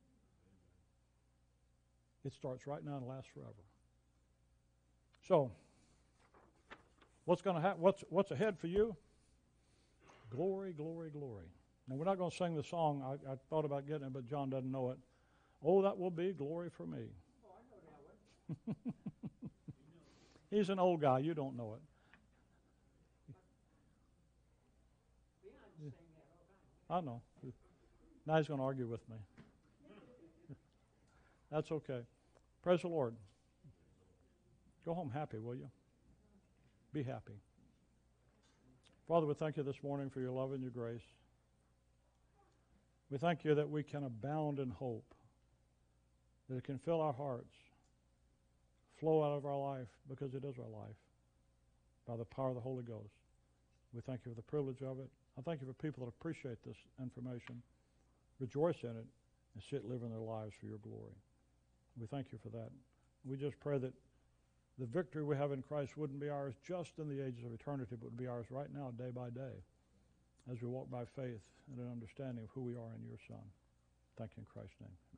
It starts right now and lasts forever. So, what's going to happen? What's ahead for you? Glory, glory, glory. Now, we're not going to sing the song. I thought about getting it, but John doesn't know it. Oh, that will be glory for me. Oh, I know that one. He's an old guy. You don't know it. Leon sang that all the time. I know. Now he's going to argue with me. That's okay. Praise the Lord. Go home happy, will you? Be happy. Father, we thank you this morning for your love and your grace. We thank you that we can abound in hope, that it can fill our hearts, flow out of our life, because it is our life, by the power of the Holy Ghost. We thank you for the privilege of it. I thank you for people that appreciate this information, rejoice in it, and sit living their lives for your glory. We thank you for that. We just pray that the victory we have in Christ wouldn't be ours just in the ages of eternity, but would be ours right now, day by day, as we walk by faith and an understanding of who we are in your Son. Thank you in Christ's name.